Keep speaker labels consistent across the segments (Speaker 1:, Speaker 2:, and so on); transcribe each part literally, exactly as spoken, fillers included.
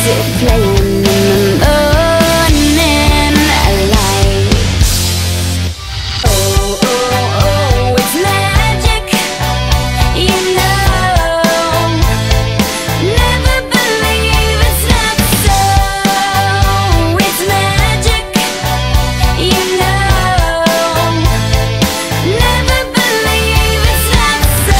Speaker 1: music playing in the morning light. Oh, oh, oh, it's magic, you know. Never believe it's not so. It's magic, you know. Never believe it's not so.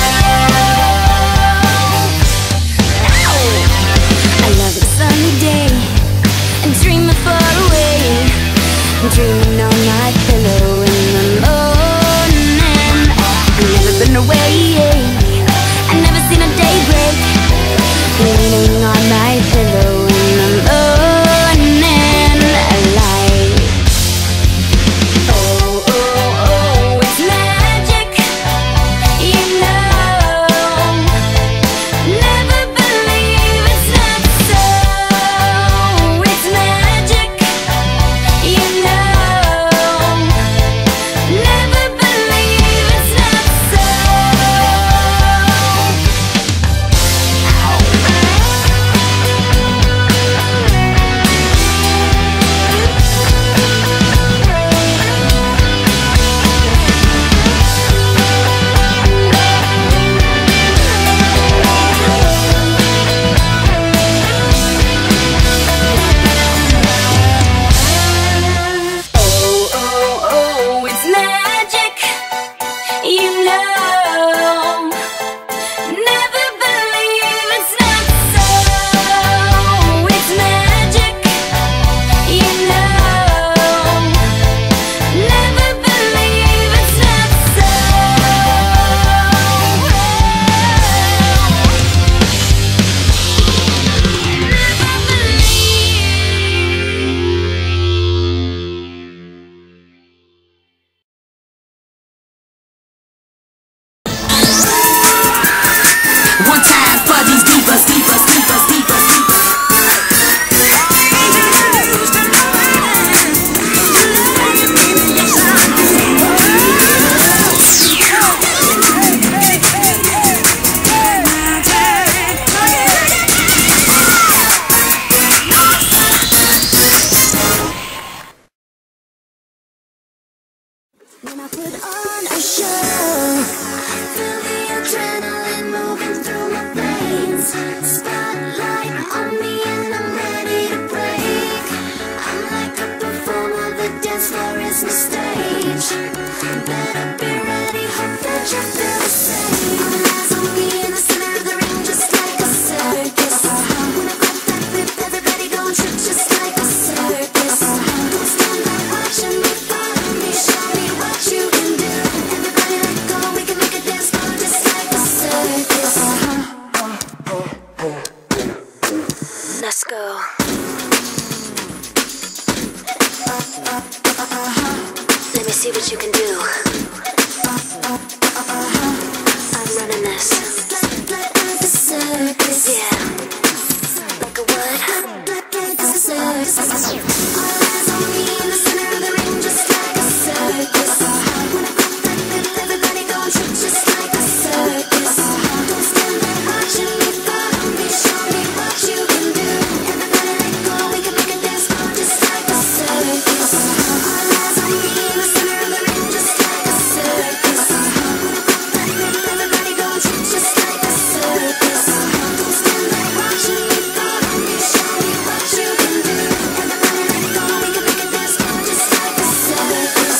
Speaker 1: I love a sunny day and dreaming far away. I'm dreaming on my pillow in the morning. I've never been away, I've never seen a day break. Leaning on my pillow in the morning light. Oh, oh, oh, it's magic, you know. Never believe it's not so. It's magic, you know. Never believe it's not so. Oh, oh, oh, it's magic, you know. Never believe it's not so. It's magic, you know. Never believe it's not so.
Speaker 2: One time for these divas, divas, divas, divas, divas.
Speaker 1: When I put on a show, feel the adrenaline moving through my veins. Spotlight on me and I'm ready to break. I'm like a performer, the dance floor is my stage. Better be ready, hope that you feel the same. All eyes on me in the center of the ring, just like a circus. When I grab that whip, everybody gon' trip just like a circus. Don't stand there watching me, follow me, show me what you can do. Everybody let go, we can make a dance floor just like a circus. Let's go. Let me see what you can do. I'm running this. Like a circus. Yeah. Like a what? Like a circus. All eyes on me in the center of the ring, just like a circus. When I grab that whip, everybody gon' trip just like a circus. Don't stand there watching me, follow me, show me what you can do. Everybody let go, we can make a dance floor just like a circus. All eyes on me in the center of the ring, just like a circus. When I grab that whip, everybody gon' trip just like a circus. Don't stand there watching me, follow me, show me what you can do. Everybody let go, we can make a dance floor just like a circus.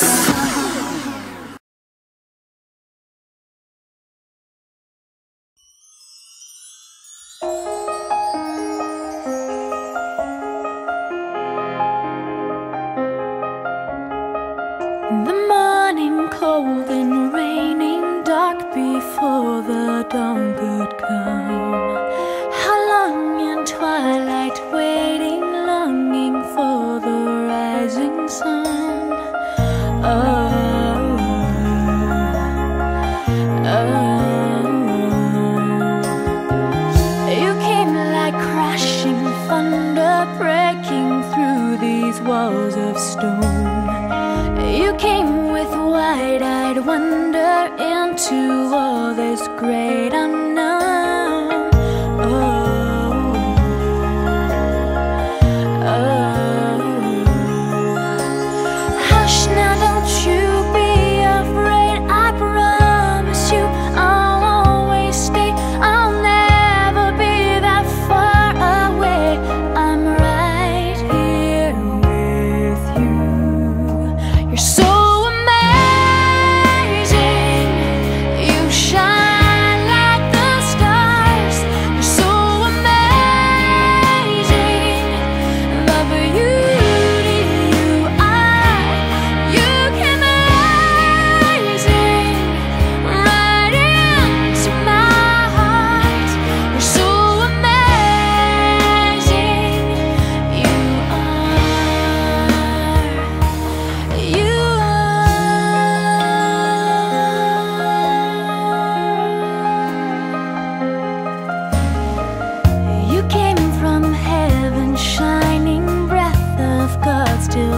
Speaker 3: The morning cold and raining, dark before the dawn could come. How long in twilight waiting, longing for the rising sun. Oh, oh. You came like crashing thunder, breaking through these walls of stone. You came with wide-eyed wonder into all this great unknown. Oh.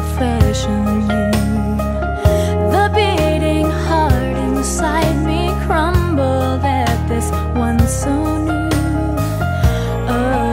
Speaker 3: fashion you. The beating heart inside me crumbled at this one so new. Oh,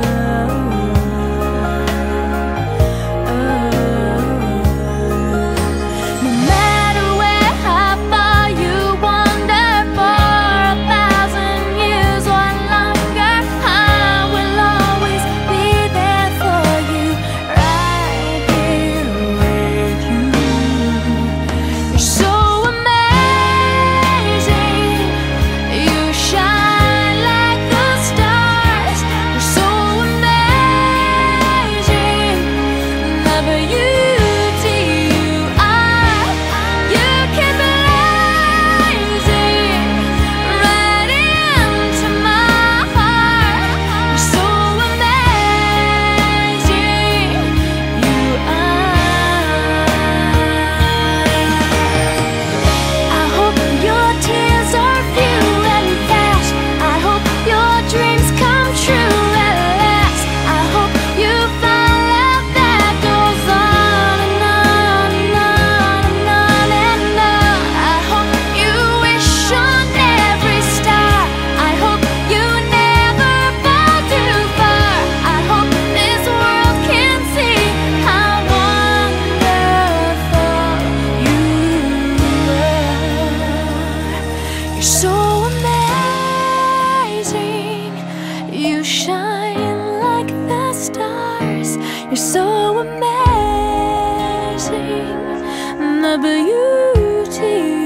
Speaker 3: so amazing, you shine like the stars. You're so amazing, the beauty